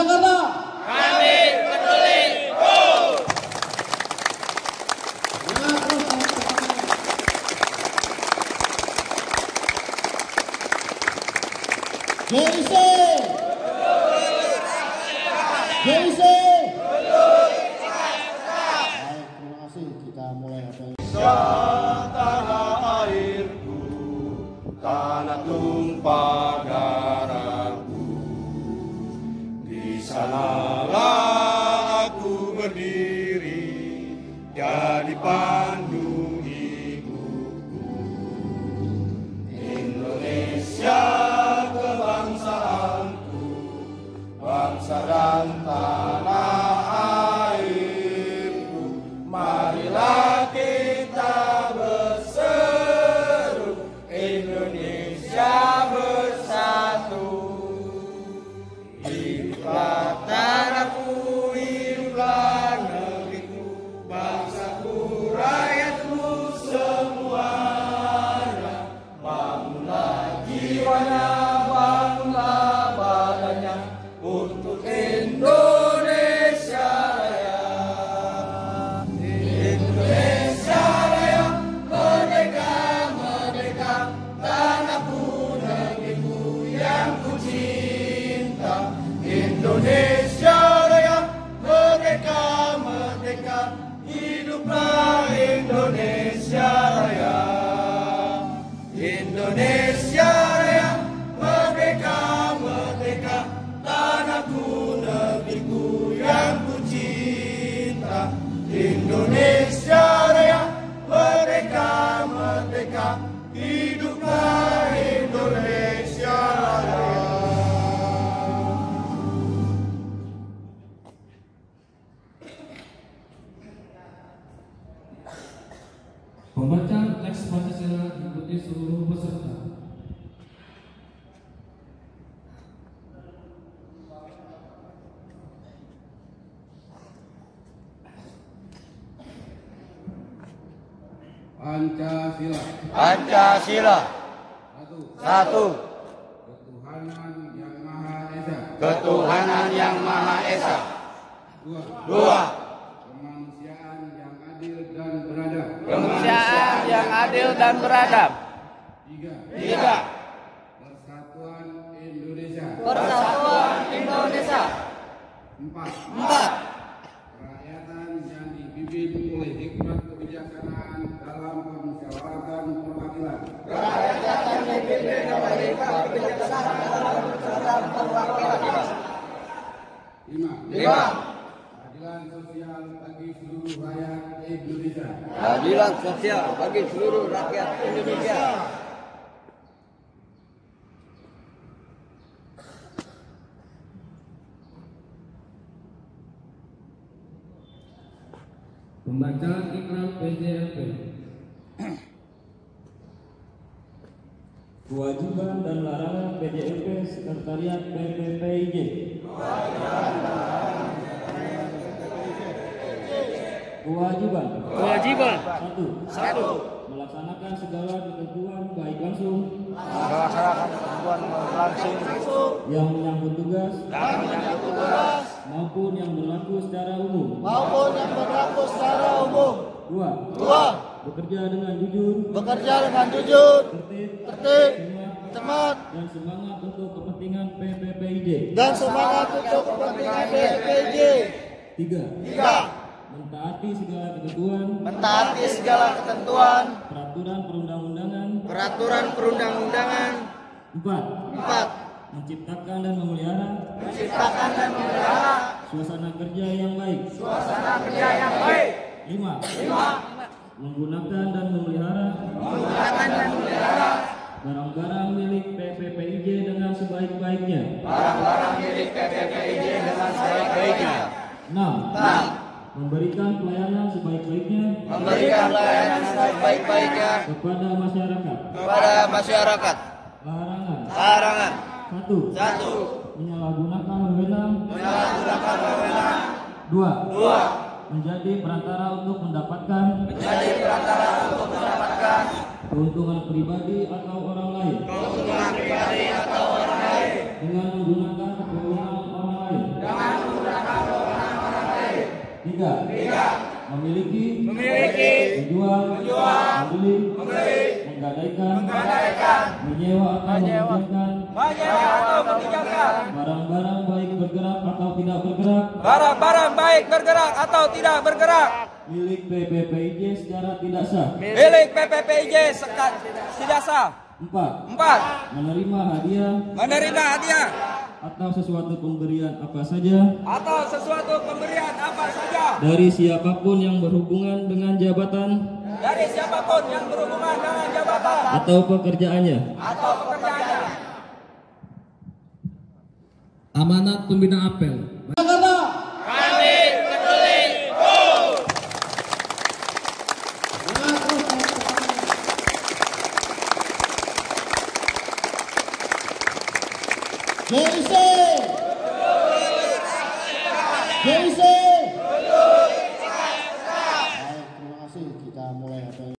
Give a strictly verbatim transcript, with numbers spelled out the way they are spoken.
Jakarta. Kami peduli. Go! J I C. J I C. Baik, terima kasih. Kita mulai apel. Tanah airku, tanah tumpah darahku, di sanalah aku berdiri, jadi pandu hidupku. Indonesia kebangsaanku, bangsa dan tanah airku, marilah kita berseru, Indonesia bersatu. Hiduplah tanahku, hiduplah negeriku, bangsaku, rakyatku semuanya. Bangunlah jiwanya, bangunlah badannya, untuk Indonesia Raya. Indonesia Raya, merdeka, merdeka, tanahku, negeriku yang ku cinta. Indonesia Raya, merdeka, merdeka, hiduplah Indonesia Raya. Indonesia Raya, merdeka, merdeka, tanahku, negeriku yang ku cinta. Indonesia Raya, merdeka, merdeka, hiduplah Indonesia Raya. Pembacaan teks Pancasila diikuti seluruh peserta. Pancasila. Pancasila. Satu. Satu. Ketuhanan yang Maha Esa. Ketuhanan yang Maha Esa. Dua. Dua. Kemanusiaan yang adil dan beradab. Kemanusiaan yang adil dan beradab. Tiga. Tiga. Persatuan Indonesia. Persatuan Indonesia. Empat. Empat. Kerakyatan yang dipimpin oleh hikmat kebijaksanaan dalam permusyawaratan perwakilan. Kerakyatan dipimpin oleh hikmat kebijaksanaan dalam perwakilan. Lima. Lima. Keadilan sosial bagi seluruh rakyat Indonesia. Keadilan sosial bagi seluruh rakyat Indonesia. Pembacaan ikrar P J L P. Kewajiban dan larangan P J L P Sekretariat P P P I J. Kewajiban. Kewajiban. Satu. Satu. Melaksanakan segala ketentuan baik langsung Melaksanakan ketentuan langsung yang menyangkut tugas dan menyangkut tugas maupun yang berlaku secara umum. maupun yang berlaku secara umum. Dua. Dua. Bekerja dengan jujur, Bekerja dengan jujur, tertib, tertib, cermat, cermat, dan semangat untuk kepentingan P P P I J. dan semangat untuk kepentingan P P P I J. Tiga. Tiga. Mentaati segala ketentuan Mentaati segala ketentuan peraturan perundang-undangan. peraturan perundang-undangan. Empat. Empat. Menciptakan dan memelihara Menciptakan dan memelihara suasana kerja yang baik. suasana kerja yang baik. Lima. Lima. Menggunakan dan memelihara Menggunakan dan memelihara barang-barang milik P P P I J dengan sebaik-baiknya. barang-barang milik P P P I J dengan sebaik-baiknya. Enam. Enam. Memberikan pelayanan sebaik-baiknya Memberikan pelayanan sebaik-baiknya kepada masyarakat. kepada masyarakat. Larangan. Larangan. Satu. Satu. Menyalahgunakan wewenang. Menyalahgunakan wewenang. Dua. Dua. Menjadi perantara untuk mendapatkan Menjadi perantara untuk mendapatkan keuntungan pribadi atau orang lain keuntungan pribadi atau orang lain dengan menggunakan kewenangan orang lain. dengan Tiga. Memiliki. Memiliki. Menjual. Menjual. Membeli. Membeli. Menggadaikan. Menggadaikan. Menyewa atau Menyewa. meminjamkan. Menyewa atau meminjamkan. Barang-barang baik bergerak atau tidak bergerak. Barang-barang baik bergerak atau tidak bergerak. Milik P P P I J secara tidak sah. Milik P P P I J sekat tidak sah. Empat. Empat. Menerima hadiah Menerima hadiah atau sesuatu pemberian apa saja atau sesuatu pemberian apa saja dari siapapun yang berhubungan dengan jabatan dari siapapun yang berhubungan dengan jabatan atau pekerjaannya. atau pekerjaannya. Amanat pembina apel. Jakarta. Kami peduli. Jason. Jason. Baik, terima kasih. Kita mulai apel.